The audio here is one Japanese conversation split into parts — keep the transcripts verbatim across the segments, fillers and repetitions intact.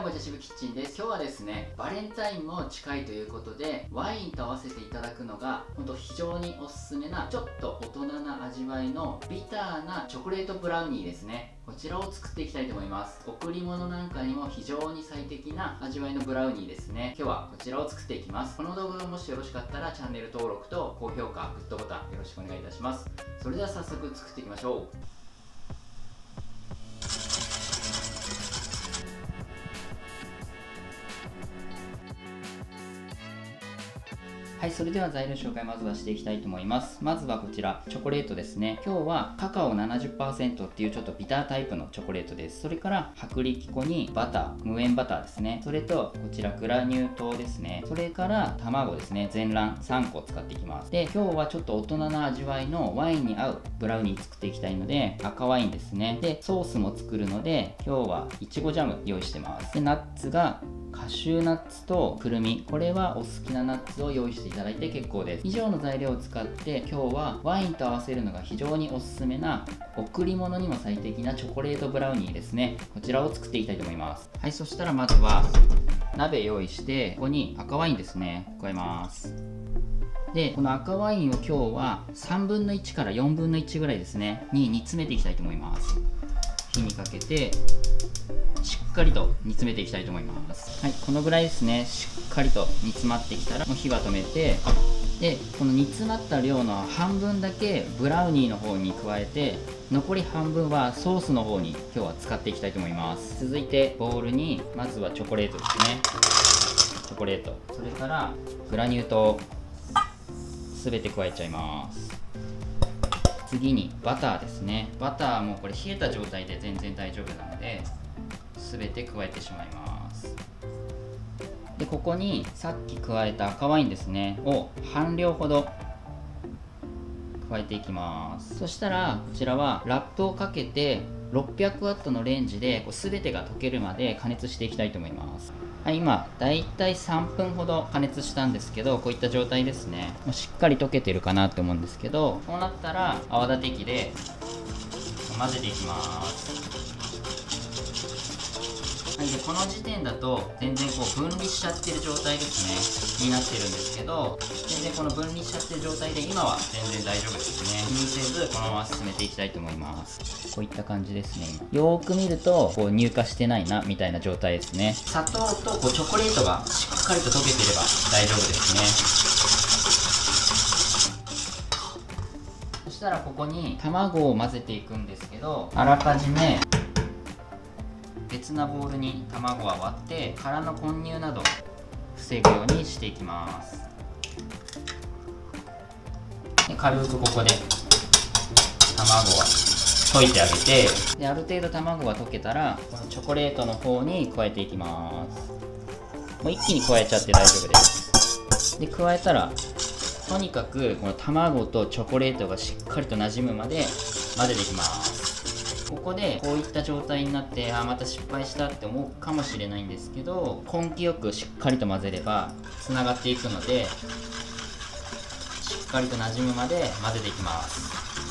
もちゃしぶキッチンです。今日はですね、バレンタインも近いということで、ワインと合わせていただくのが、ほんと非常におすすめな、ちょっと大人な味わいのビターなチョコレートブラウニーですね。こちらを作っていきたいと思います。贈り物なんかにも非常に最適な味わいのブラウニーですね。今日はこちらを作っていきます。この動画がもしよろしかったらチャンネル登録と高評価、グッドボタンよろしくお願いいたします。それでは早速作っていきましょう。はい、それでは材料紹介まずはしていきたいと思います。まずはこちら、チョコレートですね。今日はカカオ ななじゅっパーセント っていうちょっとビタータイプのチョコレートです。それから薄力粉にバター、無塩バターですね。それとこちらグラニュー糖ですね。それから卵ですね。全卵さんこ使っていきます。で、今日はちょっと大人な味わいのワインに合うブラウニー作っていきたいので、赤ワインですね。で、ソースも作るので、今日はいちごジャム用意してます。で、ナッツがカシューナッツとくるみ、これはお好きなナッツを用意していただいて結構です。以上の材料を使って今日はワインと合わせるのが非常におすすめな贈り物にも最適なチョコレートブラウニーですね。こちらを作っていきたいと思います。はい、そしたらまずは鍋用意して、ここに赤ワインですね加えます。で、この赤ワインを今日はさんぶんのいちからよんぶんのいちぐらいですねに煮詰めていきたいと思います。火にかけてしっかりと煮詰めていきたいと思います。はい、このぐらいですね。しっかりと煮詰まってきたらもう火は止めて、でこの煮詰まった量の半分だけブラウニーの方に加えて、残り半分はソースの方に今日は使っていきたいと思います。続いてボウルにまずはチョコレートですね。チョコレート、それからグラニュー糖全て加えちゃいます。次にバターですね。バターもこれ冷えた状態で全然大丈夫なので全て加えてしまいます。で、ここにさっき加えた赤ワインですねを半量ほど加えていきます。そしたらこちらはラップをかけてろっぴゃくワットのレンジでこう全てが溶けるまで加熱していきたいと思います。はい、今だいたいさんぷんほど加熱したんですけど、こういった状態ですね。しっかり溶けてるかなと思うんですけど、こうなったら泡立て器で混ぜていきます。はい、でこの時点だと全然こう分離しちゃってる状態ですねになってるんですけど、全然この分離しちゃってる状態で今は全然大丈夫ですね。気にせずこのまま進めていきたいと思います。こういった感じですね。よーく見るとこう乳化してないなみたいな状態ですね。砂糖とこうチョコレートがしっかりと溶けてれば大丈夫ですね。そしたらここに卵を混ぜていくんですけど、あらかじめ別なボウルに卵は割って殻の混入など防ぐようにしていきます。で軽くここで卵は溶いてあげて、である程度卵が溶けたらこのチョコレートの方に加えていきます。もう一気に加えちゃって大丈夫です。で加えたらとにかくこの卵とチョコレートがしっかりと馴染むまで混ぜていきます。ここでこういった状態になって、あまた失敗したって思うかもしれないんですけど、根気よくしっかりと混ぜればつながっていくので、しっかりと馴染むまで混ぜていきます。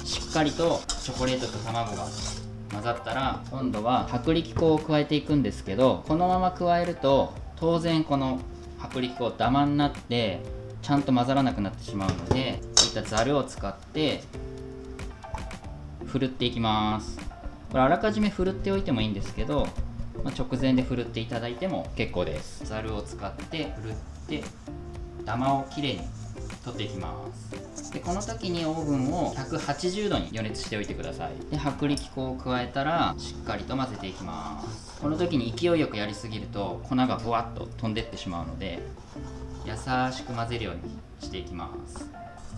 しっかりとチョコレートと卵が混ざったら、今度は薄力粉を加えていくんですけど、このまま加えると当然この薄力粉ダマになってちゃんと混ざらなくなってしまうので、こういったざるを使ってふるっていきます。これあらかじめふるっておいてもいいんですけど、まあ、直前でふるっていただいても結構です。ざるを使ってふるってダマをきれいに取っていきます。でこの時にオーブンをひゃくはちじゅうどに予熱しておいてください。で薄力粉を加えたらしっかりと混ぜていきます。この時に勢いよくやりすぎると粉がふわっと飛んでってしまうので、優しく混ぜるようにしていきます。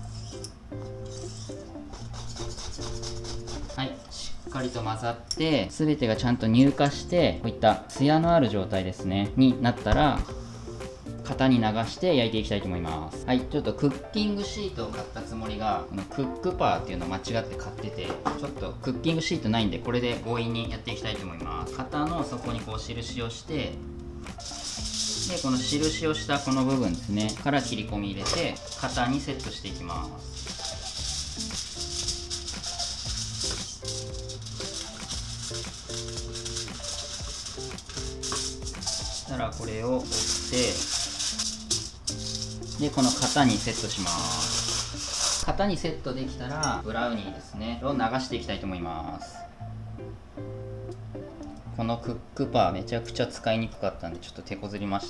はい、しっかりと混ざって全てがちゃんと乳化して、こういったツヤのある状態ですねになったら型に流して焼いていきたいと思います。はい、ちょっとクッキングシートを買ったつもりが、このクックパーっていうのを間違って買ってて、ちょっとクッキングシートないんで、これで強引にやっていきたいと思います。型の底にこう印をして、でこの印をしたこの部分ですねから切り込み入れて型にセットしていきます。 したらこれを折ってでこの型にセットします。型にセットできたらブラウニーですねを流していきたいと思います。このクックパーめちゃくちゃ使いにくかったんでちょっと手こずりました。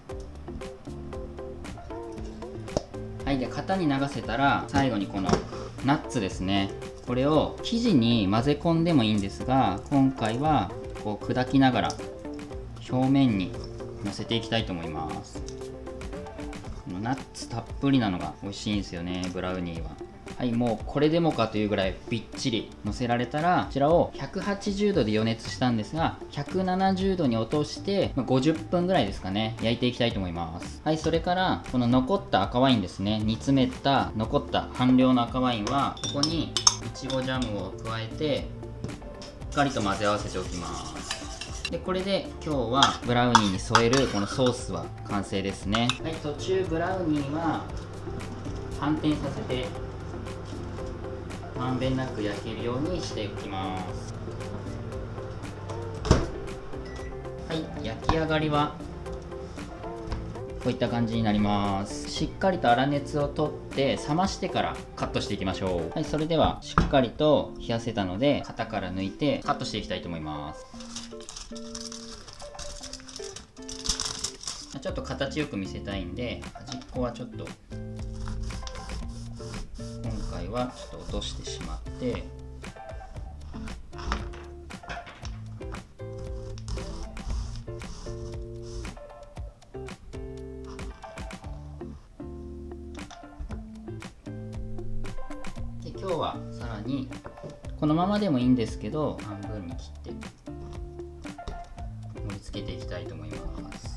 はい、で型に流せたら最後にこのナッツですね、これを生地に混ぜ込んでもいいんですが今回はこう砕きながら表面にのせていきたいと思います。このナッツたっぷりなのが美味しいんですよね、ブラウニーは。はい、もうこれでもかというぐらいびっちりのせられたらこちらをひゃくはちじゅうどで予熱したんですがひゃくななじゅうどに落としてごじゅっぷんぐらいですかね焼いていきたいと思います。はい、それからこの残った赤ワインですね、煮詰めた残った半量の赤ワインはここにいちごジャムを加えてしっかりと混ぜ合わせておきます。でこれで今日はブラウニーに添えるこのソースは完成ですね。はい、途中ブラウニーは反転させてまんべんなく焼けるようにしていきます。はい、焼き上がりはこういった感じになります。しっかりと粗熱を取って冷ましてからカットしていきましょう。はい、それではしっかりと冷やせたので型から抜いてカットしていきたいと思います。ちょっと形よく見せたいんで端っこはちょっと今回はちょっと落としてしまってで今日はさらにこのままでもいいんですけど半分に切って盛り付けていきたいと思います。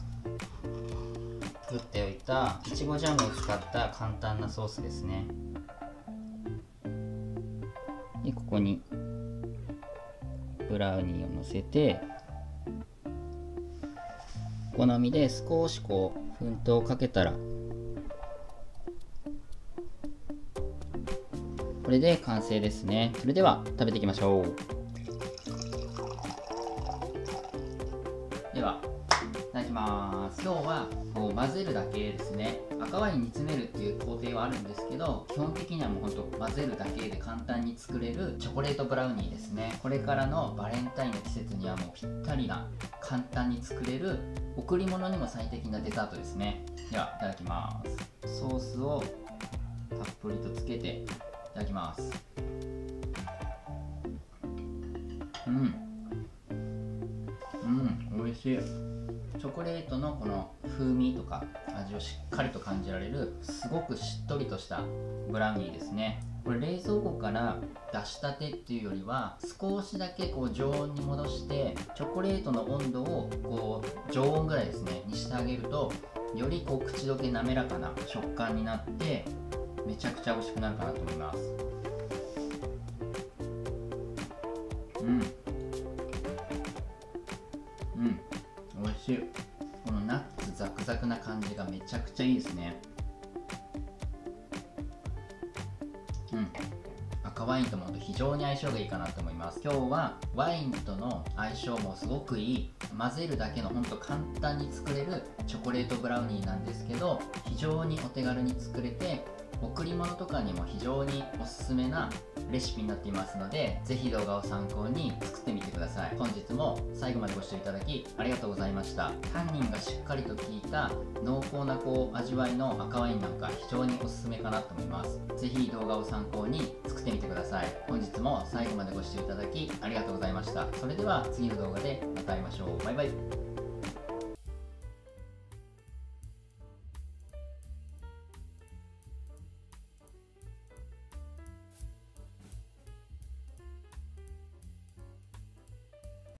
作っておいたいちごジャムを使った簡単なソースですね。でここにブラウニーをのせてお好みで少しこう粉糖をかけたらこれで完成ですね。それでは食べていきましょう。ではいただきます。今日はこう混ぜるだけですね。赤ワイン煮詰めるっていう工程はあるんですけど基本的にはもうほんと混ぜるだけで簡単に作れるチョコレートブラウニーですね。これからのバレンタインの季節にはもうぴったりな簡単に作れる贈り物にも最適なデザートですね。ではいただきます。ソースをたっぷりとつけていただきます。うんうん美味しい。チョコレートのこの風味とか味をしっかりと感じられるすごくしっとりとしたブラウニーですね。これ冷蔵庫から出したてっていうよりは少しだけこう常温に戻してチョコレートの温度をこう常温ぐらいですねにしてあげるとよりこう口どけ滑らかな食感になってめちゃくちゃ美味しくなるかなと思います。うんうん美味しい。このナッツザクザクな感じがめちゃくちゃいいですね。うん赤ワインとも非常に相性がいいかなと思います。今日はワインとの相性もすごくいい混ぜるだけのほんと簡単に作れるチョコレートブラウニーなんですけど非常にお手軽に作れて贈り物とかにも非常におすすめなレシピになっていますのでぜひ動画を参考に作ってみてください。本日も最後までご視聴いただきありがとうございました。タンニンがしっかりと効いた濃厚なこう味わいの赤ワインなんか非常におすすめかなと思います。ぜひ動画を参考に作ってみてください。本日も最後までご視聴いただきありがとうございました。それでは次の動画でまた会いましょう。バイバイ。